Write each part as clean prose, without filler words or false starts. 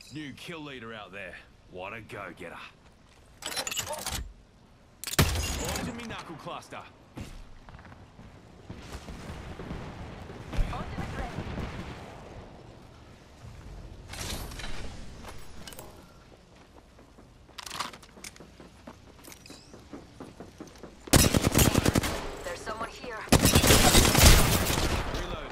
New kill leader out there. What a go-getter. On to me knuckle cluster. Ultimate ready. There's someone here. Reload.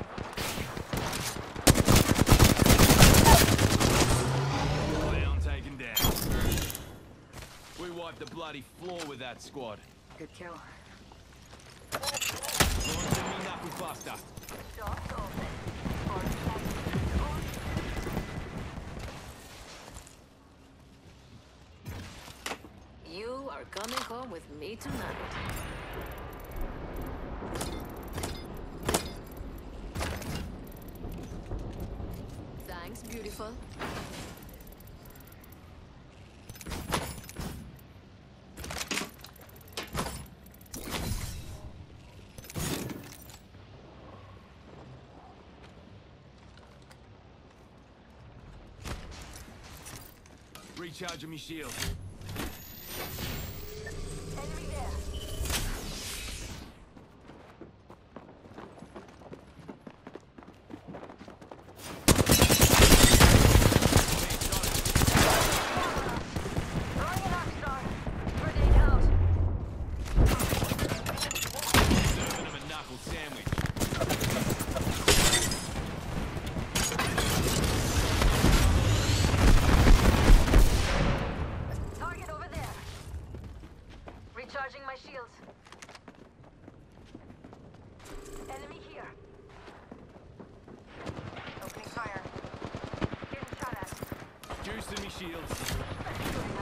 Clown taken down. We wiped the bloody floor with that squad. Good kill. On to me knuckle cluster. Doors open. You are coming home with me tonight. Thanks, beautiful. Recharging me shield. Enemy there. Throwing an arc star. Grenade out. Serving him a knuckle sandwich. Target over there. Recharging my shields. Enemy here. Opening fire. Getting shot at. Juicing me shields.